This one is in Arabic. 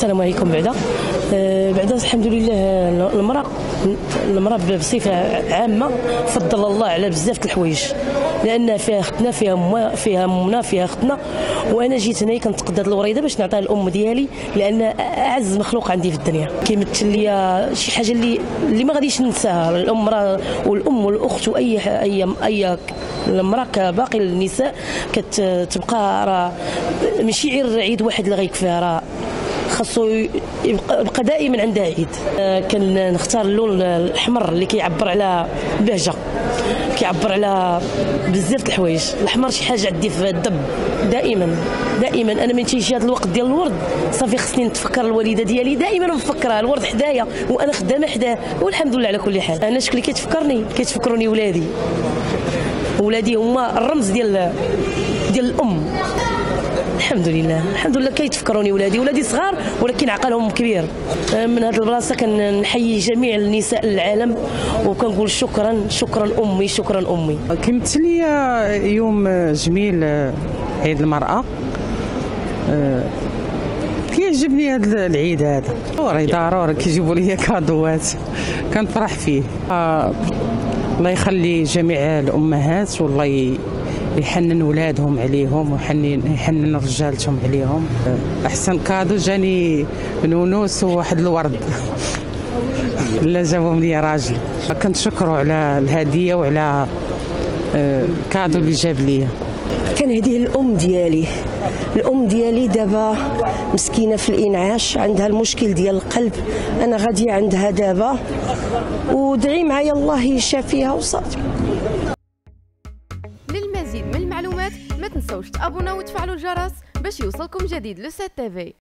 السلام عليكم. بعدا الحمد لله المرأة بصفة عامة فضل الله على بزاف د الحوايج، لأن فيها اختنا، فيها امنا، فيها اختنا. وانا جيت هنايا كنتقدى هاد الوريده باش نعطيها الام ديالي، لان اعز مخلوق عندي في الدنيا. كيمثل لي شي حاجه اللي ما غاديش ننساها. الام والام والاخت واي المراه كباقي النساء كتبقى راه ماشي غير عيد واحد اللي غيكفيها، راه خاصو يبقى دائما عندها عيد. كنختار اللون الاحمر اللي كيعبر على البهجه، كيعبر على بزاف د الحوايج. الاحمر شي حاجه عندي في الدم دائما انا من تيجي هذا الوقت ديال الورد صافي خصني نتفكر الوالده ديالي، دائما نفكرها الورد حدايا وانا خدامه حداه، والحمد لله على كل حال. انا شكون اللي كيتفكروني ولادي هما الرمز ديال الام. الحمد لله كيتفكروني ولادي صغار ولكن عقلهم كبير. من هذه البلاصه كنحيي جميع النساء العالم وكنقول شكرا امي، شكرا امي. كيمثل لي يوم جميل، عيد المراه. كيعجبني هذا العيد هذا، ضروري كيجيبوا لي كادوات كنفرح فيه. الله يخلي جميع الامهات، والله يحنن ولادهم عليهم ويحنن رجالتهم عليهم. احسن كادو جاني نونوس وواحد الورد لا جاوهم لي راجل. كنشكروا على الهديه وعلى كادو اللي جاب ليا. كنهديه الام ديالي دابا مسكينه في الانعاش، عندها المشكل ديال القلب. انا غاديه عندها دابا، ودعي معايا الله يشافيها وصافي. للمزيد من المعلومات ما تنسوش تابوناو وتفعلوا الجرس باش يوصلكم جديد لو 7 تي في.